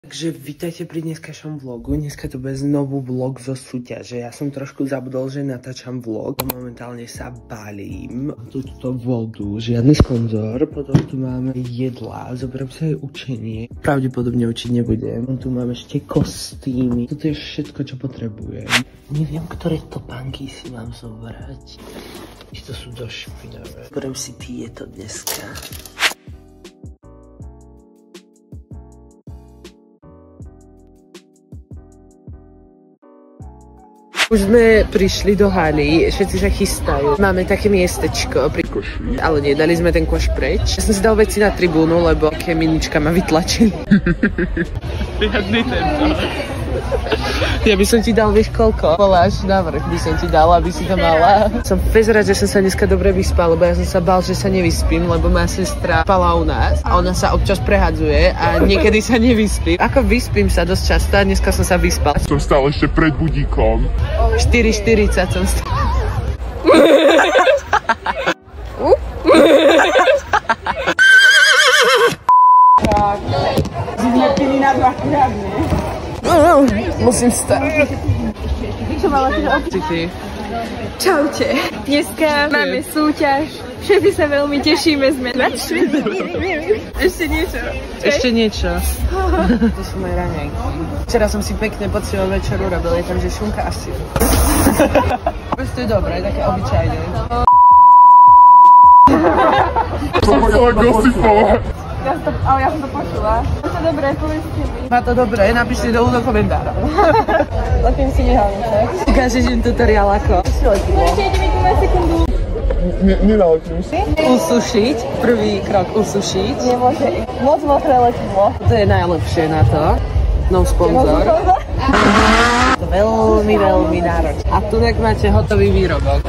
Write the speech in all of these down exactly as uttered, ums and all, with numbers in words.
Takže vítajte pri dneskajšom vlogu. Dneska to bude znovu vlog zo súťaže. Ja som trošku zabudol, že natáčam vlog. Momentálne sa balím. Túto vodu, žiadny sponzor. Potom tu máme jedlá. Zoberiem sa aj učenie. Pravdepodobne učiť nebudem. Tu máme ešte kostýmy. Toto je všetko, čo potrebujem. Neviem, ktoré topánky si mám zobrať. To sú dosť špinavé. Zoberiem si tieto dneska. Už sme prišli do haly, všetci sa chystajú. Máme také miestečko pri koši, ale nedali sme ten koš preč. Ja som si dal veci na tribúnu, lebo Keminička ma vytlačili. Riadny tento. Ja by som ti dal, vieš koľko? Voláš návrh by som ti dala, aby si to mala. Som fez rád, že som sa dneska dobre vyspal, lebo ja som sa bál, že sa nevyspím, lebo moja sestra spala u nás a ona sa občas prehadzuje a niekedy sa nevyspím. Ako vyspím sa dosť často a dneska som sa vyspal. Som stál ešte pred budíkom. štyri štyridsať som stál. Tak, sme pili na dva krávne. Musím stať. Čo mala ty oči? Čaute. Dneska máme súťaž. Všetci sa veľmi tešíme. Sme Ešte niečo. Ešte niečo. To sú moje raňajky. Včera som si pekne po celom večeru robil, je tam, že šunka a syr. To je dobré, také obyčajné. To chcela gosipovať. Ja som to, ale ja som to počula. Má to dobré, povedzte mi. Má to dobré, napíšte dolu do komentára. Lepím si nehalnice. Ukážeš im tutoriál ako? Si letilo. Ešte ide mi tu na sekundu. Nenaletím si. Usušiť, prvý krok usušiť. Nemôže, moc mokré letidlo. To je najlepšie na to. No sponzor. To veľmi, veľmi náročné. A tu tak máte hotový výrobok.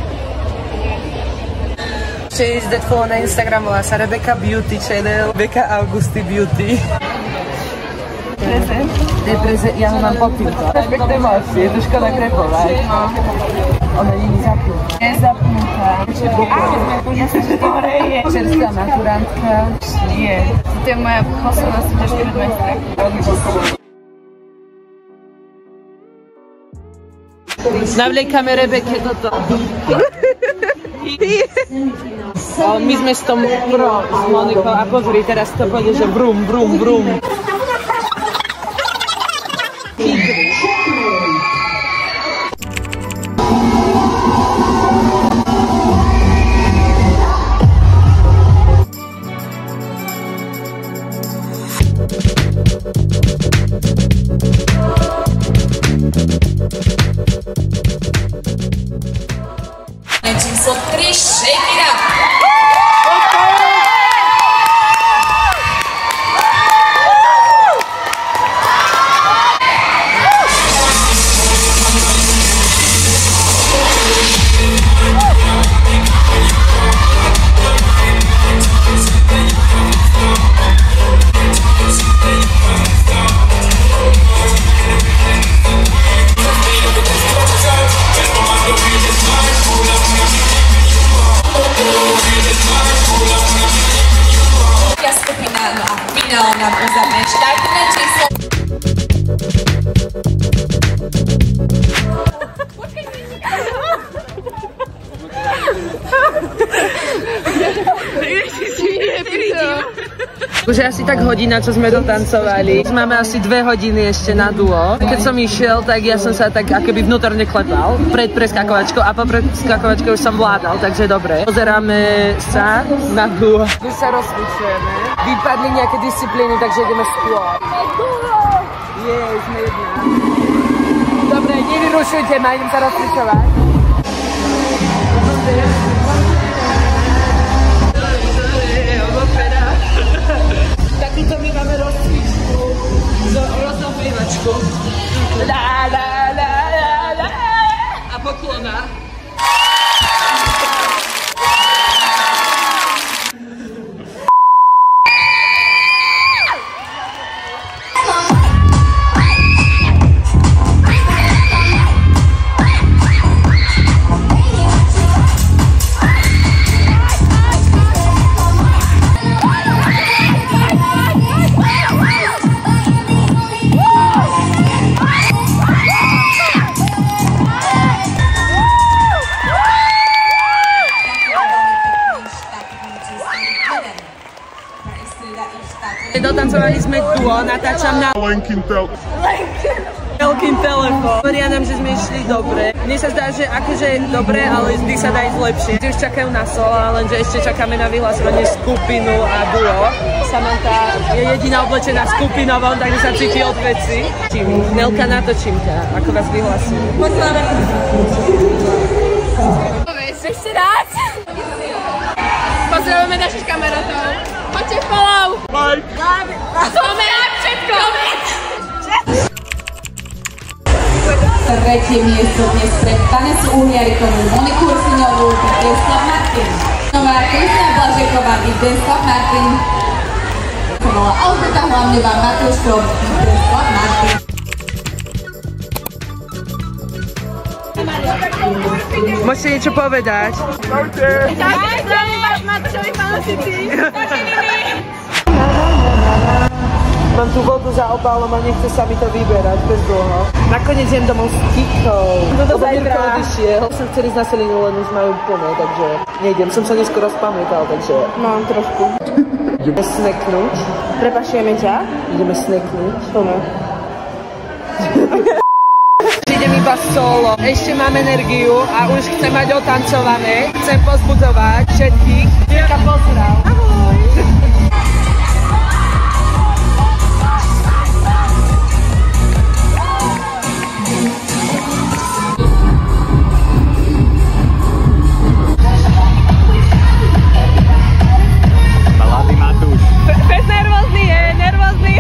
She's that follow na Instagram, volá sa Rebecca Beauty Channel, Rebecca Augusty Beauty. Prezent? Je prezent, ja ho mám pod týmto. Respektujem asi, je to škoda krepovať. Ona nie je zapnutá. Je zapnutá. Ja sa že to hreje. Čerstvá maturantka. Nie. To je moja posledná súťaž pred majstra. Navliekame Rebeke toto. My sme s tom pro s Monikou a pozri, teraz to pôjde, že brum, brum, brum. Číslo tri, shake it up! Nám uzavře štartné číslo. Už je asi tak hodina, čo sme dotancovali. Máme asi dve hodiny ešte na duo. Keď som išiel, tak ja som sa tak akoby vnútorne klepal pred preskakovačkou a po preskakovačkou už som vládal, takže dobre. Pozeráme sa na duo. My sa rozcvičujeme. Vypadli nejaké disciplíny, takže ideme skôr. Jej, sme jedna. Dobre, nevyrušujte ma, idem sa rozcvičovať. Takýto my máme rozcvičku s rozopievačku. La la la la la a poklona. Wow! natáčam na Lenkin tel... veľkým telefón. Hovoria nám, že sme išli dobre. Mne sa zdá, že akože dobre, ale vždy sa dá ísť lepšie. Že už čakajú na sola, lenže ešte čakáme na vyhlasovanie skupinu a duo. Samantha je jediná oblečená skupinovom, takže sa cíti od veci. Nelka, natočím ťa, ako vás vyhlasujú. Ešte raz. Pozdravujeme našich kamarátov. Poďte follow. Like. Koment, všetko. Tretie miesto dnes pre Vanesu Uhliarikovú, Moniku Ursiňovú, Deslav Martin. Nová Kristina Blažeková i Deslav Martin. Alžbeta Hlavňová, Matúš Krom i Deslav Martin. Môžete niečo povedať? Čaute. Čaute, váš Matúšovi fanúšici. Mám tu vodu za obálom a nechce sa mi to vyberať bez dlho. Nakoniec idem domov s Kikou. Toto Lebo Mirko zajtra. odišiel. Som chceli ísť na Selinu, len už majú plné, takže nejdem. Som sa neskoro spamätal, takže... Mám trošku. Ideme sneknúť. Prepašujeme ťa. Ideme sneknúť. Poďme. Idem iba solo. Ešte mám energiu a už chcem mať otancované. Chcem pozbudzovať všetkých. Mirka, pozdrav. Ahoj. Bez nervózny je, nervózny.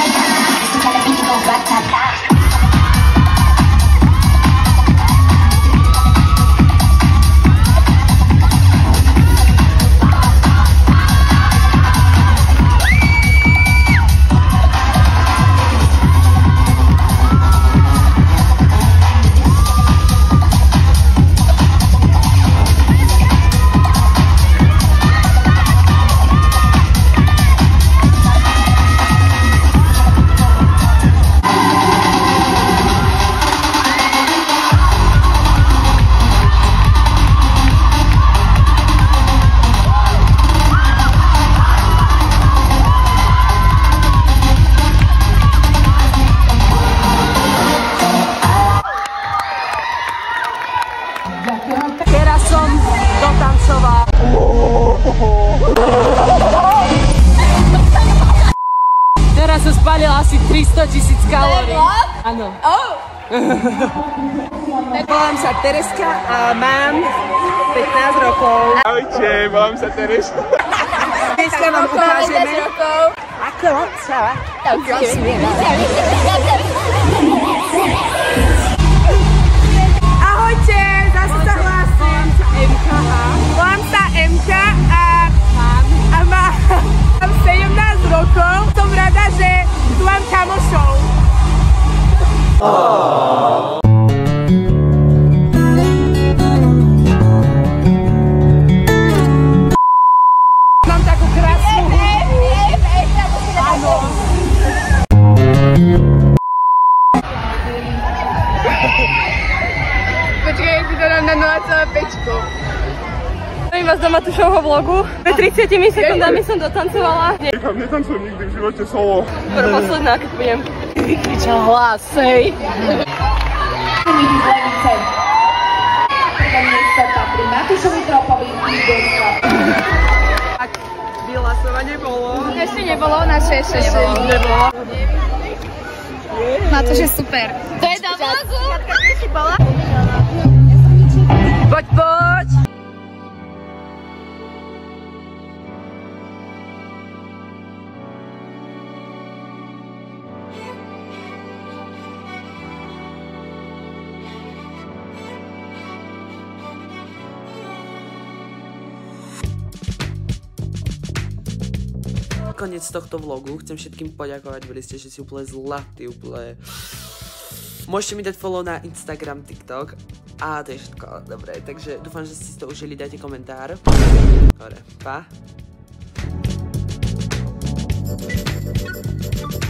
Teraz som dotancoval. Teraz som spálila asi tristotisíc kalórií. Áno. Volám sa Tereska a mám pätnásť rokov. Ahojte, volám sa Tereš. Dneska vám ukážeme, ako sa Ahojte, zase sa hlásim. Volám sa Emka a, a mám sedemnásť rokov. Som rada, že tu mám kamošov. Mám takú krásnu hudbu. Áno. Počkaj, ja si to dám na nula celá päť. Zdravím vás do Matúšovho vlogu. Pre tridsiatimi sekundami som dotancovala. Nechám, netancujem nikdy v živote solo. Prv posledná, keď budem. kričal hlásej. Prvé miesto patrí Matúšovi Tropovi i Deska. Tak, vyhlasovanie bolo. Ešte nebolo, naše ešte nebolo. Nebolo. Matúš je super. To je do vlogu. Poď, poď. Koniec tohto vlogu. Chcem všetkým poďakovať, boli ste, že si úplne zlatý, úplne... Môžete mi dať follow na Instagram, TikTok a to je všetko. Dobre, takže dúfam, že ste si to užili, dajte komentár. Dobre, pa.